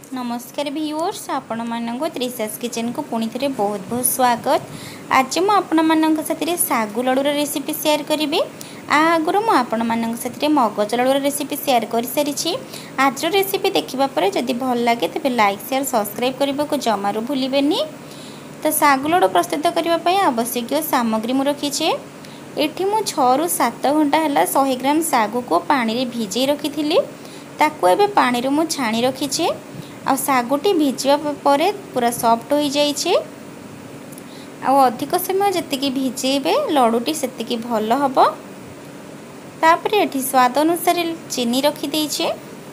नमस्कार व्यूअर्स, आपण मानक त्रिशास किचन को पुणी थे बहुत बहुत स्वागत। आज मु आपण मानक साथी सागु लडूर रेसिपी शेयर करी। आगुरी मुझे मगज लडूर रेसिपी शेयर कर सारी। आज रेसिपी देखा पर जदि भल लगे तेज लाइक शेयर सब्सक्राइब करने को जमारू भूलें। तो सागु लडू प्रस्तुत करने आवश्यक सामग्री मु रखीचे। एठी मु 6 ରୁ 7 घंटा है 100 ग्राम सागु को पानी रे भिजे रखी थी। ताकू एबे पानी रू मु छाणी रखीचे। आ सागुटी भिजवा पर पूरा सॉफ्ट हो जाइए। अधिक समय जी भिजेबे लडूटी से भल हम। तापर ये स्वाद अनुसार चीनी रखी देइछे।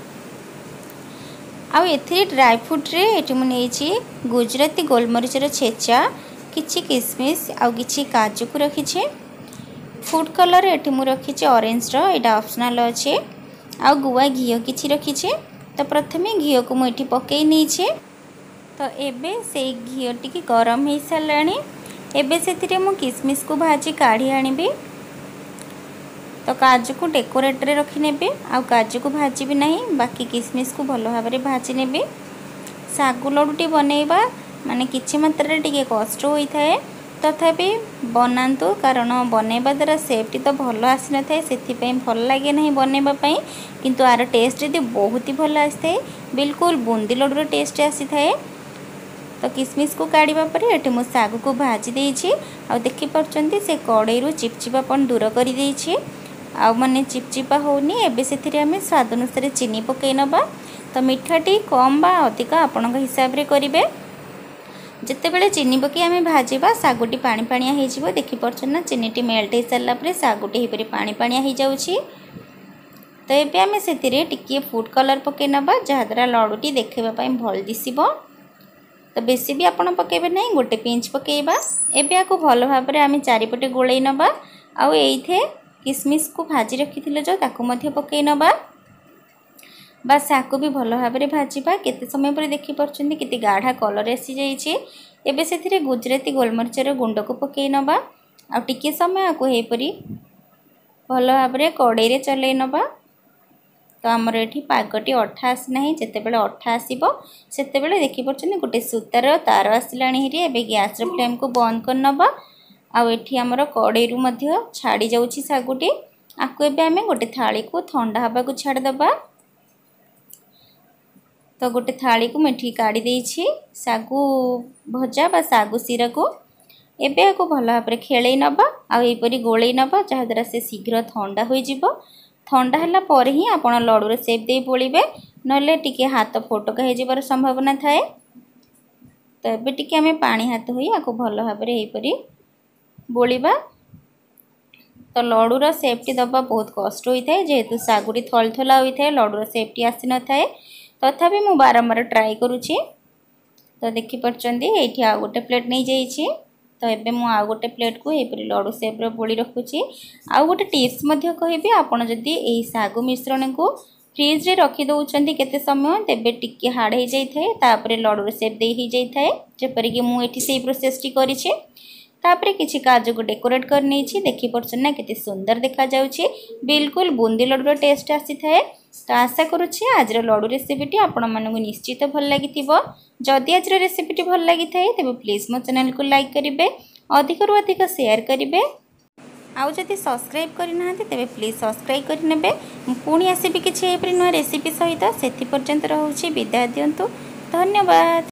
आउ एथिरे ड्राई फ्रूट रे एठी मु नेइछि गुजराती गोलमरीचर छेचा, किछि किशमिश आउ किछि काजू को रखीछे। फूड कलर एठी मु रखीछे ऑरेंज रो, एटा ऑप्शनल अच्छे। आउ गुआ घी किछि रखीछे। तो प्रथमे घी को मुझे पकई नहीं। तो एबे से घी टी गरम हो सारे। एबे से मु किशमिश को भाजी काढ़ी आनिबी। तो काजू को डेकोरेट रे रखी नेबे। आ काजू को भाजी भी नहीं, बाकी किशमिश को भल भाव में भाजी नेबे। सागु लडूटी बनैबा माने किछि मात्रा टिके कष्ट होता है, तथापि बनातु, कारण बनैबा द्वारा सेफ्टी तो भल आसी न थाए, से भल लगे ना बनैबाई। किंतु आर टेस्ट यदि बहुत ही भल आसी थाए, बिल्कुल बूंदी लडूर टेस्ट आसी थाए। तो किशमिश को काढ़ा पर ये मु सागु को भाजी देइछि। आ देखि परचंती से कड़ई रु चिपचिपापन दूर कर देइछि। आ माने चिपचिपा होनी। एबे सेथिरे हमें स्वाद अनुसार चीनी पकई नबा। तो मिठाटी कम बा अधिक आपनका हिसाब रे करिवे। जितेबले चीनी पकई आम भाजवा सागुटी पानी पानिया हो देखिपुर ना, चीनीटी मेल्ट हो सारापर सागुटी हीपरी पानी पानिया हो जाऊँगी। तो ये आम से टिके फूड कलर पकई नबा, जहाद्वारा लडूटी देखापी भल दिशब। तो बेसी भी आपड़ पकेबे ना, गोटे पिंच पकेबा। एबे आपको भल भाव में आम चारिपटे गोलई नबा। आउ एइथे किशमिश को भाजी रखी जो ताकू मध्य पकई नबा। बस आकु भी भल भाव में भाजवा। केते समय पर देखि परचंती केते गाढ़ा कलर आसी जाइए। एबे से गुजराती गोलमरीचर गुंड को पकई नबा। आ टिके समय आकु हेपरी भल भाव में कड़ई रे चलई नबा। तो आमर ये पागटी अठा आसी ना, जितेबाला अठा आसब से देखि परचंती गोटे सूतार तार आसला। एबे गैस फ्लेम को बंद कर नबा। आठी आमर कड़ई रु मध्य छाड़ी जाउछि सागुटी। आकु एबे आमे गोटे थाली को ठंडा हवा को छाड़दबा। तो गोटे थाली को मेठी काढ़ी देइछि सागु भजा बा सागु सीरा को। एबे आको भल भाव में खेलई नबा। आईपरी गोलई नबा, जहाद्वारा से शीघ्र ठंडा हो जिवो। ठंडा है पर ही आपण लडूर सेप दे बोलिबे, नले टिके हाथ फोटका हो जिबार संभावना थाए। तो एबे टिके आमे पानी हाथ होई आको भल भाव में एपरी बोलिबा। तो लडूर सेपटी दबा बहुत कष्ट होता है, जेहेतु सागुटी थलथला होता है, लडूर सेपटी आसी न थाए। तथापि मु बारंबार ट्राए करुछि। तो देखि परचंती एठी आ गोटे प्लेट नहीं जाइछि। तो एबे मु आ गोटे प्लेट को एपरि लडू शेप रो बोली रखुछि। आ गोटे टिप्स मध्य कहिबे, आपण जदि एही सागु मिश्रण को फ्रिज रे रखी दउचंती केते समय, तेबे टिके हार्ड हो जाई थाए, तापरे लडू शेप दे ही जाई थाए। जेपरि कि मु एठी सेही प्रोसेस टी करिछि। तापरे किछि काजू को डेकोरेट कर नेछि। देखि परछन ना केते सुंदर देखा जाउछि, बिल्कुल बूंदी लडूर टेस्ट आसी थाए। तो आशा करुछि आज लडू रेसिपीटी आपण मानकु निश्चित भल लागिथिबो। जदि आज रेसिपीटी भल लगी थाए तेबे प्लीज मो चैनल को लाइक करिवे, अधिक रु अधिक शेयर करिवे। आउ जदि सब्सक्राइब करना तेबे प्लीज सब्सक्राइब करनेबे। पुणी आसीबि किछि एपरि नया रेसिपी सहित। सेति पर्यंत रहउछि विदाय दियंतु। धन्यवाद।